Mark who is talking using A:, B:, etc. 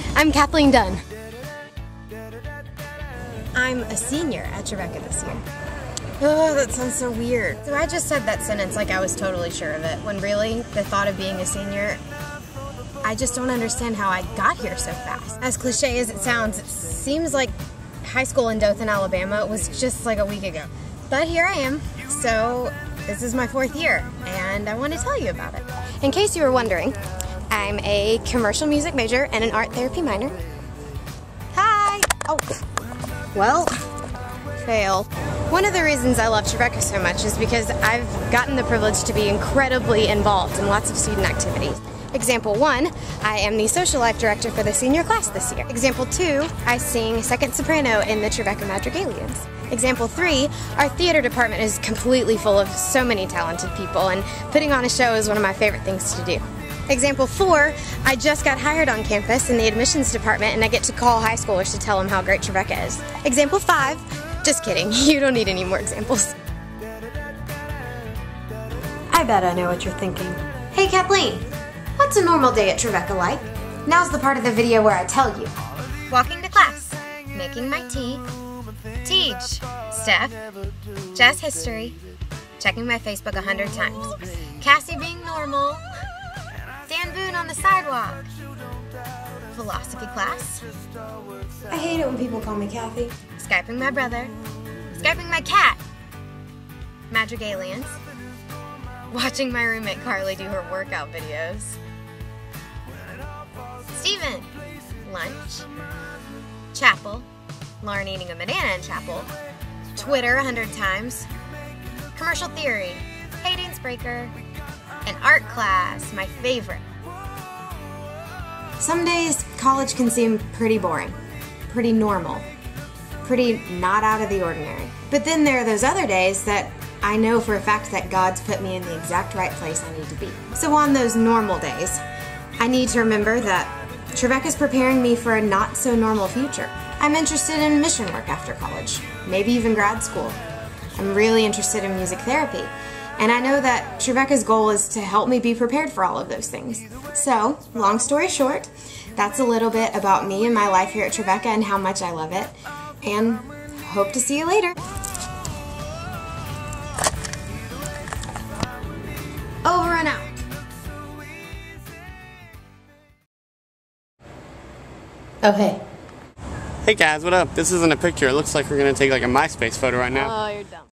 A: I'm Kathleen Dunn. I'm a senior at Trevecca this year. Oh, that sounds so weird. So I just said that sentence like I was totally sure of it, when really, the thought of being a senior, I just don't understand how I got here so fast. As cliche as it sounds, it seems like high school in Dothan, Alabama was just like a week ago. But here I am, so this is my 4th year, and I want to tell you about it. In case you were wondering, I'm a commercial music major and an art therapy minor. Hi! Oh, well, fail. One of the reasons I love Trevecca so much is because I've gotten the privilege to be incredibly involved in lots of student activities. Example 1, I am the social life director for the senior class this year. Example 2, I sing second soprano in the Trevecca Madrigalians. Example 3, our theater department is completely full of so many talented people, and putting on a show is one of my favorite things to do. Example 4, I just got hired on campus in the admissions department and I get to call high schoolers to tell them how great Trevecca is. Example 5, just kidding, you don't need any more examples. I bet I know what you're thinking. Hey Kathleen, what's a normal day at Trevecca like? Now's the part of the video where I tell you. Walking to class, making my tea, teach, Steph, jazz history, checking my Facebook 100 times, Cassie being normal, Dan Boone on the sidewalk, philosophy class. I hate it when people call me Kathy. Skyping my brother, Skyping my cat, Madrigalians, watching my roommate Carly do her workout videos, Steven, lunch, chapel, Lauren eating a banana in chapel, Twitter 100 times, commercial theory, Hayden's breaker, and art class, my favorite. Some days, college can seem pretty boring, pretty normal, pretty not out of the ordinary. But then there are those other days that I know for a fact that God's put me in the exact right place I need to be. So on those normal days, I need to remember that Trevecca's preparing me for a not-so-normal future. I'm interested in mission work after college, maybe even grad school. I'm really interested in music therapy. And I know that Trevecca's goal is to help me be prepared for all of those things. So, long story short, that's a little bit about me and my life here at Trevecca and how much I love it. And hope to see you later. Over and out. Oh, hey.
B: Hey guys, what up? This isn't a picture. It looks like we're gonna take like a MySpace photo right now.
A: Oh, you're dumb.